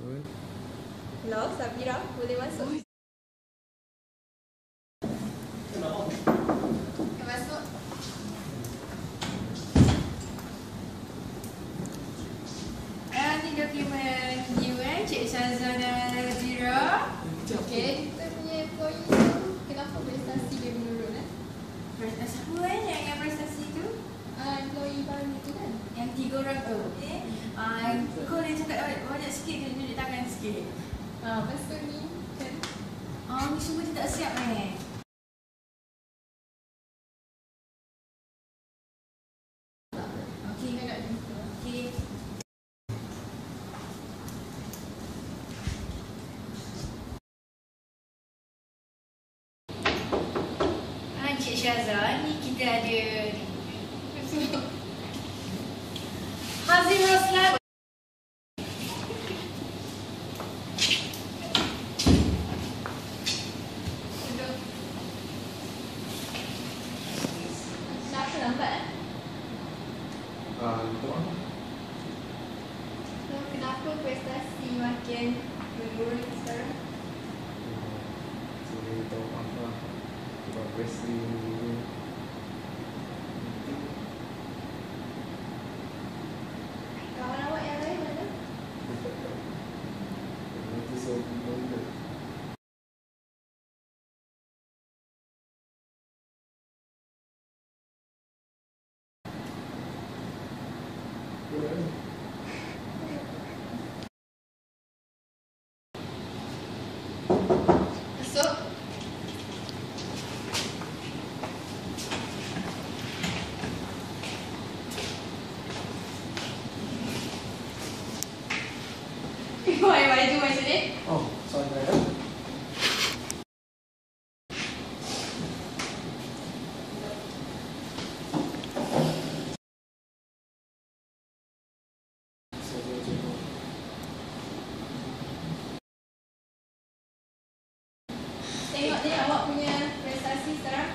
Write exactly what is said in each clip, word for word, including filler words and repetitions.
Hello, Sabira, boleh masuk? Masuk. Ah, ni dokumen you eh, Cik Syazwan dan Zira. Okey, kita punya employee tu kenapa prestasi dia menurun eh? Prestasi apa eh yang, yang prestasi tu? Ah, employee baru tu kan? Yang tiga orang tu. Eh, ah, kau boleh cakap banyak sikit ke tunjuk tangan sikit. Ah, lepas tu ni kan? Ah, ni semua dia tak siap eh. Okey, Saya nak jumpa. okey. Ah, Cik Syazwan, ni kita ada Hazim Roslan. Duduk. Kenapa lambat eh? Ah, itu apa? So, kenapa prestasi makin menurun sekarang? Saya tahu apa sebab prestasi ini. Kawan awak yang lain mana? Nanti saya benda. Masuk. Why baju macam ni? Oh, soal saya. Tengok ni awak punya prestasi sekarang.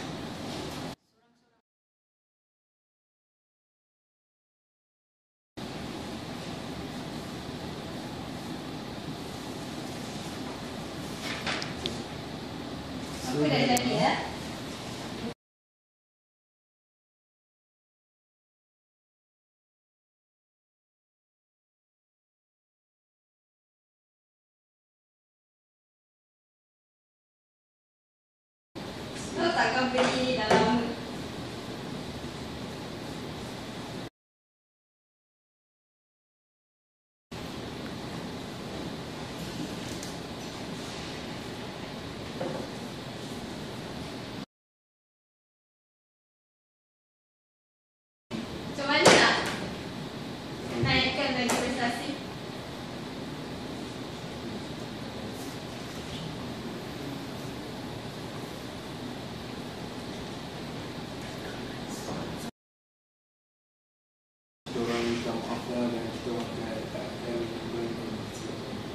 Apa dah jadi ya? So takkan beli dalam macam mana nak naikkan lagi prestasi? Kita orang minta maaf lah dan kita orang akan akan berinformasi.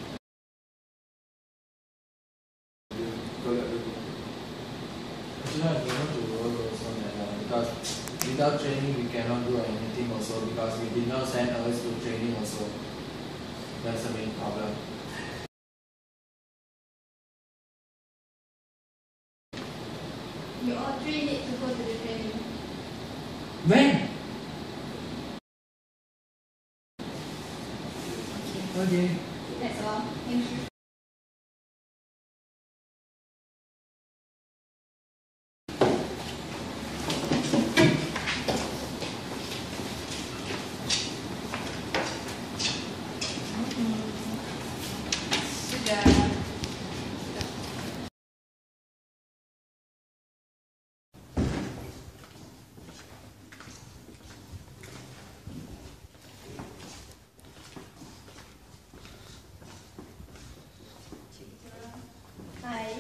Kalau ada tu. Actually, I don't want to work also like that because without training we cannot do anything also because we did not send us to training also. That's the main problem. You all three need to go to the training. When? Okay. That's all. Thank you. Sudah. Hai.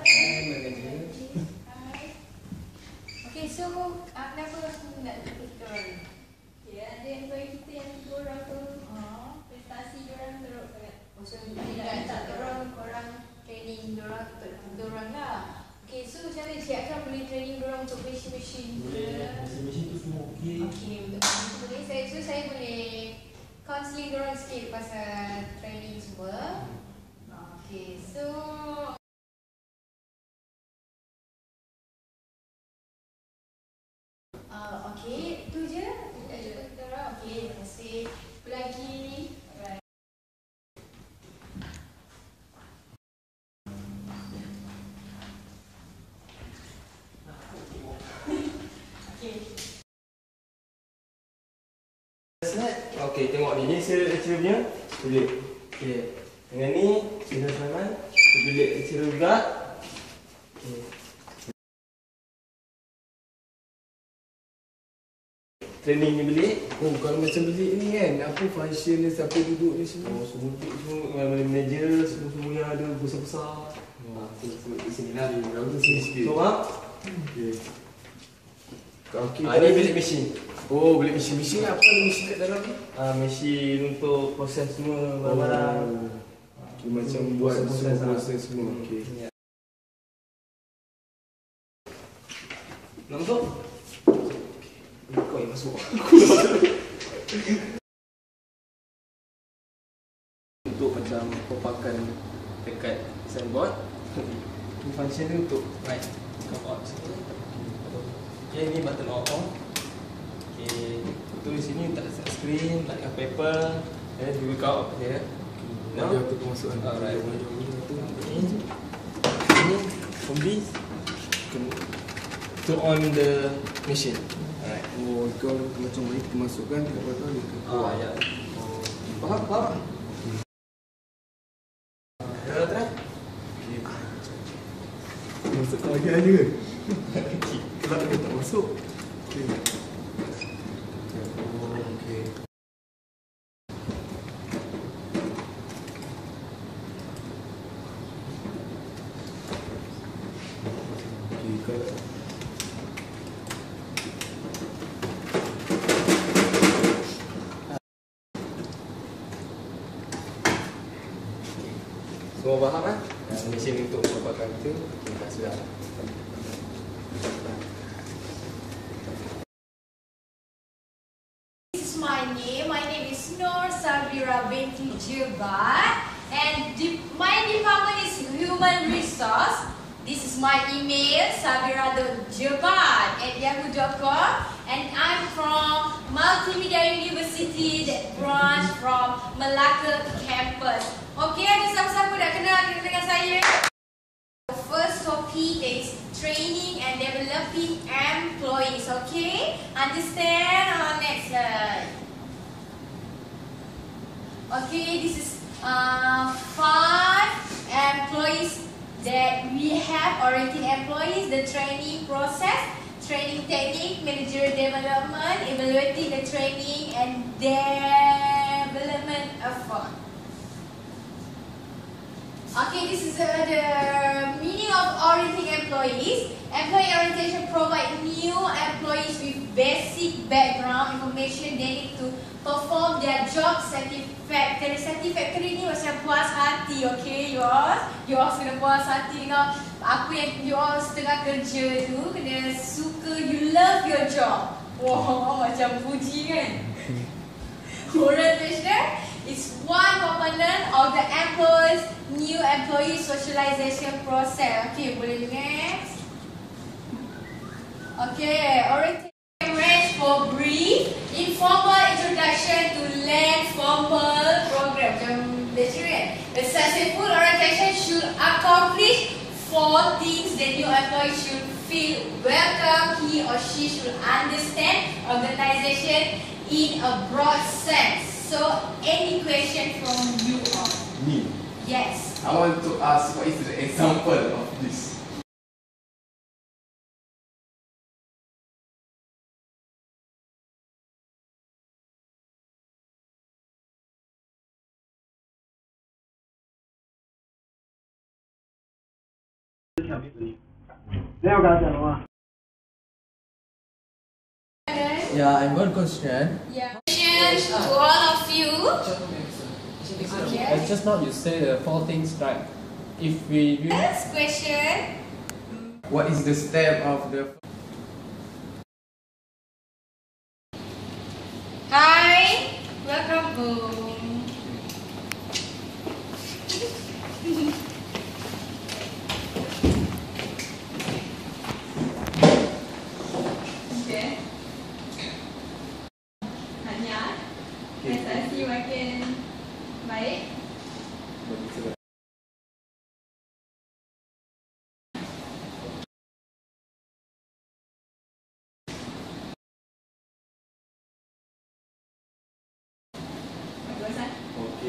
Hai. Okey, so uh, kenapa aku nak jumpa kita orang? Ya, ada employee kita yang tiga orang tu. Oh, Prestasi diorang teruk sangat. macam Tidak minta korang, korang training diorang untuk dorang lah. Okey, so macam mana Cik Akram boleh training dorang untuk mesin-mesin ke? Mesin-mesin tu semua okey. Okey, untuk mesin boleh. Saya so saya boleh counselling dorang sikit pasal training semua. Okay, so uh, okay, itu je. Okay, terima kasih. Apa lagi? Alright. Okey, tengok ni. Ni saya lecturer punya bilik. Okey. Dengan ni, Sina Sulaiman. Bilik lecturer juga. Okey. Training ni bilik. Oh, kalau macam bilik ni kan, apa function dia, siapa duduk ni semua? Oh, semua bilik semua, manager, semua-semua yang ada besar-besar. Oh, Ha, sebut di sini lah. Aku sini sikit. So, ha? Okey. Okey. Ha, ni bilik mesin. Oh, bilik mesin-mesin apa ada mesin kat dalam ni? Ha, mesin untuk proses semua barang-barang. Oh. Okay, macam buat Proses-proses semua lah. proses semua. Okey. Ya. Nak masuk? Kau yang masuk. Untuk macam papakan dekat signboard. Ni function dia untuk Right. Come out. Okay, ni button on off. Okay, tu di sini letak screen, letakkan paper, then you work out here. No? Dia aku masuk kan. Alright. Tu. Ni, ni from this to on the machine. Alright. Oh, kau macam ni kita masukkan dekat botol ni. Ah, ya. Oh. Faham? Faham? Dah try? Masuk lagi aja ke? Kelak dia tak masuk. Okey. Oh, okey. Okey, kalau Semua faham kan? Yang mesin untuk papakan itu kita sudah. This is my name. My name is Nur Sabira binti Jebat, and de my department is Human Resource. This is my email sabira dot jebat at yahoo dot com, and I'm from Multimedia University that branch from Melaka campus. Okay, ada siapa-siapa dah kenal dengan saya? The first topic is training and developing employees. Okay, understand? Uh, next slide. Okay, this is uh, five employees that we have, orienting employees, the training process, training technique, managerial development, evaluating the training and development effort. Okay, this is uh, the meaning of orienting employees. Employee orientation provides new employees with basic background information they need to perform their job satisfactory. Satisfactory ni macam puas hati, okay, yours. Yours kena puas hati dengan apa yang yours tengah kerja tu, kena suka, you love your job. Wow, macam puji kan? Orientation is one component of the employee's new employee socialization process. Okay, boleh next. Okay, orientation range for brief, informal introduction to learn formal program. Macam lecturer. The successful orientation should accomplish four things that new employee should feel welcome. He or she should understand organization in a broad sense. So, any question from you all? me. Yes. I want to ask what is the example of this? Yeah, I'm one question. Yeah. Questions to all of you. Okay. And just now you say the four things, right? If we, we First question. What is the step of the Hi. Welcome. Oh.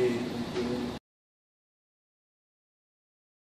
Okay, thank you.